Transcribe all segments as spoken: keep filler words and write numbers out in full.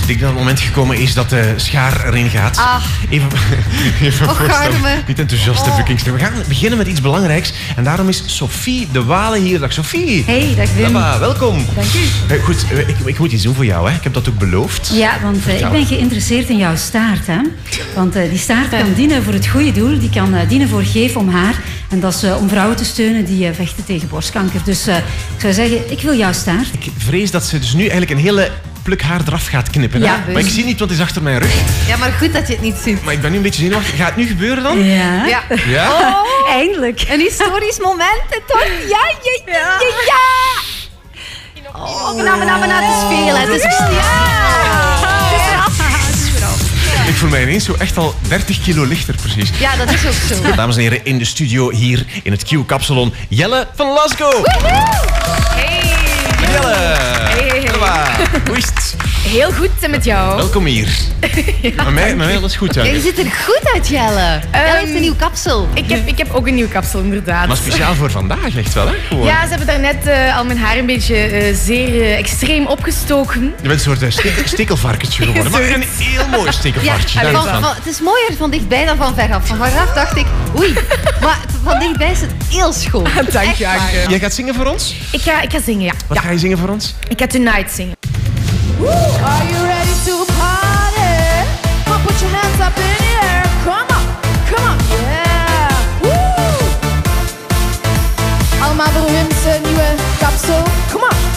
Ik denk dat het moment gekomen is dat de schaar erin gaat. Ah. Even, even Och, voorstellen. arme. Niet enthousiaste Oh. boekings. We gaan beginnen met iets belangrijks. En daarom is Sophie de Walen hier. Dag Sophie. Hey, dag Wim. Papa, welkom. Dank u. Eh, Goed, eh, ik, ik moet iets doen voor jou. Hè. Ik heb dat ook beloofd. Ja, want eh, ik ben geïnteresseerd in jouw staart. Hè? Want eh, die staart kan dienen voor het goede doel. Die kan eh, dienen voor Geef om haar. En dat is eh, om vrouwen te steunen die eh, vechten tegen borstkanker. Dus eh, ik zou zeggen, ik wil jouw staart. Ik vrees dat ze dus nu eigenlijk een hele pluk haar eraf gaat knippen. Ja. Hè? Maar ik zie niet, want het is achter mijn rug. Ja, maar goed dat je het niet ziet. Maar ik ben nu een beetje zenuwachtig. Gaat het nu gebeuren dan? Ja. Ja. Ja? Oh, Eindelijk. een historisch moment, toch? Ja, ja, ja, ja, ja. Oh, na, na, na, na, het is veel, hè. Het is ja. Het is eraf. Het is eraf. Ik voel mij ineens zo echt al dertig kilo lichter, precies. Ja, dat is ook zo. Dames en heren, in de studio hier in het Q-kapsalon, Jelle van Lasco. Hey. Jelle. Hey, hey, hey. Hoppa. Hoe is het? Heel goed en met jou. Welkom hier. Met mij, met mij, dat is goed. Ja, Hè? je ziet er goed uit, Jelle. Jelle heeft een nieuw kapsel. Ik heb, ik heb ook een nieuw kapsel, inderdaad. Maar speciaal voor vandaag, echt wel, hè? Gewoon. Ja, ze hebben daarnet uh, al mijn haar een beetje uh, zeer uh, extreem opgestoken. Je bent een soort uh, ste stekelvarkentje geworden. Maar een heel mooi Ja, stekelvarkentje. van, daar van, is van. het is mooier van dichtbij dan van veraf. Van veraf dacht ik, oei. Maar van dichtbij is het heel schoon. Dank je, Echt waar. Anke. Jij gaat zingen voor ons? Ik ga, ik ga zingen, ja. Wat ja. ga je zingen voor ons? Ik ga Tonight zingen. Are you ready to party? Come put your hands up in the air. Come on, come on, yeah. Woo! Allemaal voor Wim zijn nieuwe kapsel. Come on.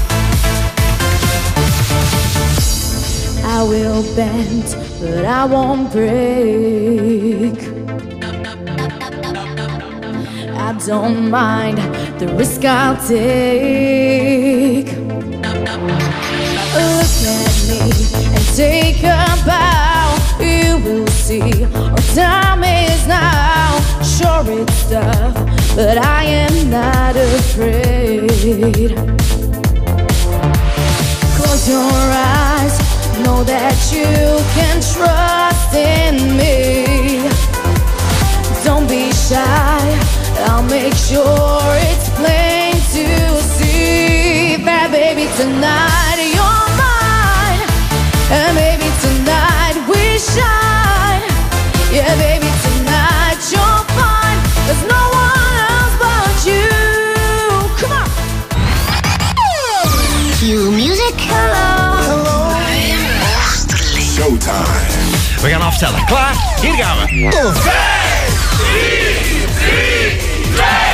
I will bend, but I won't break. I don't mind the risk I'll take. Look at me and take a bow. You will see our time is now. Sure it's tough, but I am not afraid. Close your eyes, know that you can trust in me. Don't be shy, I'll make sure it's plain to see that baby tonight you're mine, and baby tonight we shine. Yeah, baby tonight you're fine. There's no one else but you. Come on. Cue music. Hello. Hello. Showtime. We gaan aftellen. Klaar? Hier gaan we. Tot vijf, drie, drie, twee,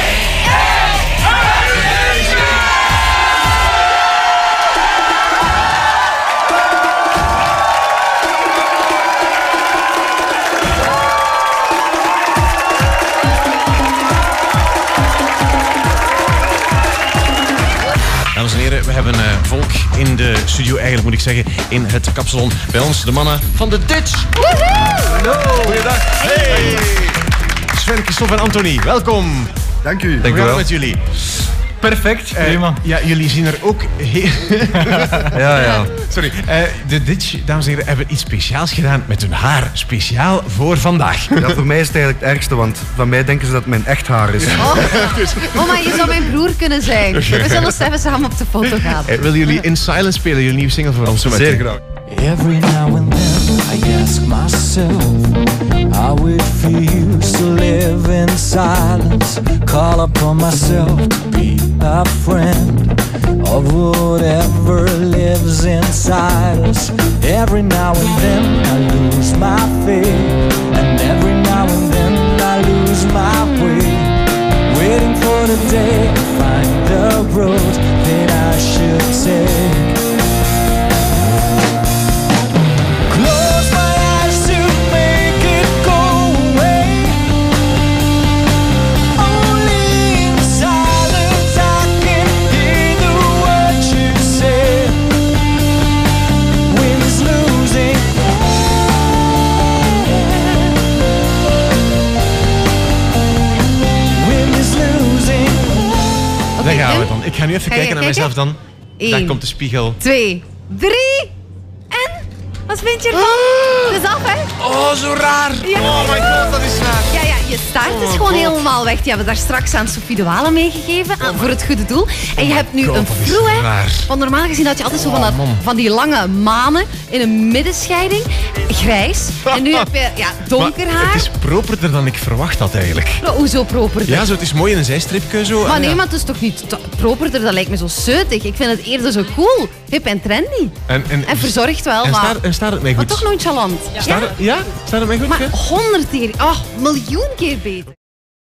Dames en heren, we hebben uh, volk in de studio, eigenlijk moet ik zeggen, in het kapsalon. Bij ons de mannen van de Ditch. Hallo. Goeiedag. Hey. Sven, Christophe en Anthony, welkom. Dank u. Hoe gaat het met jullie? Perfect, Uh, prima. ja, jullie zien er ook heel... Ja, ja. Sorry. Uh, de Ditch, dames en heren, hebben iets speciaals gedaan met hun haar. Speciaal voor vandaag. Ja, voor mij is het eigenlijk het ergste, want van mij denken ze dat het mijn echt haar is. Oh, oh, maar je zou mijn broer kunnen zijn. We zullen eens even samen op de foto gaan. Uh, willen jullie In Silence spelen, jullie nieuwe single voor ons? Zeer graag. Every now and then I ask myself how it feels to live in silence. Call upon myself to be a friend of whatever lives inside us. Every now and then I lose my faith, and every now and then I lose my way, waiting for the day to find the road that I should take. Daar gaan we dan. Ik ga nu even Ga je kijken naar kijken? mezelf dan. Eén. Daar komt de spiegel. Twee, drie. En? Wat vind je ervan? Het is af, hè? Oh, zo raar. Ja. Oh my god, dat is raar. Ja, ja, je staart is gewoon helemaal weg. Die hebben daar straks aan Sophie de Walen meegegeven. aan- voor het goede doel. En je hebt nu God, een dat is froe, hè. raar. Want normaal gezien had je altijd zo van, Oh, dat, man. van die lange manen in een middenscheiding. Grijs. En nu heb je ja, donker Maar haar. het is properder dan ik verwacht had eigenlijk. Oh, hoezo properder? Ja, zo, het is mooi in een zijstripje zo. Maar En nee, ja. maar het is toch niet t- properder? Dat lijkt me zo zeutig. Ik vind het eerder zo cool. Hip en trendy. En, en, En verzorgd wel, en maar, staat, en staat het mij maar goed? toch nonchalant. Staat het, ja? Staat het mij goed? Maar ja? honderd keer, oh, miljoen keer beter.